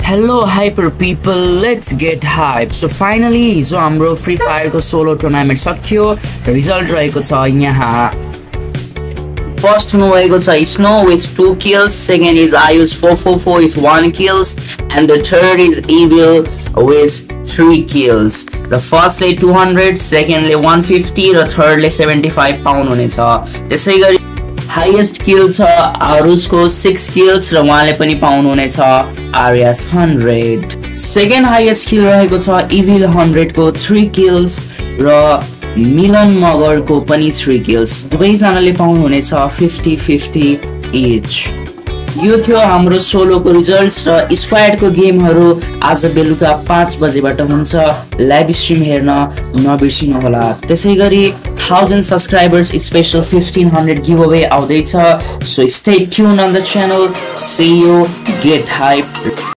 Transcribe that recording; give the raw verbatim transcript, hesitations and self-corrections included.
Hello hyper people, let's get hype. So finally हिजो हाम्रो Free Fire को solo tournament सकियो। रिजल्ट रहेको छ यहाँ फर्स्ट हुनुभएको छ Snow with two kills, second is Ayush four four four with one kills, and the third is Evil with three kills. The first ले two hundred, second ले one fifty र third ले seventy-five पाउनु हुनेछ। त्यसैगरी highest किल छ आरुषको six kills र उहाँले पनि पाउनु हुनेछ आर्यास one hundred। Second highest kill रहेको छ इभिल one hundred को three kills र मिलन मगरको पनि three kills। दुवैजनाले पाउनु हुनेछ fifty fifty each। यो थियो हाम्रो सोलोको रिजल्ट्स र स्क्वाडको गेमहरु आज बेलुका पाँच बजेबाट हुन्छ। लाइभ स्ट्रिम हेर्न नबिर्सिनु होला। त्यसैगरी thousand subscribers special fifteen hundred giveaway आउँदैछ। So stay tuned on the channel. See you, get hype.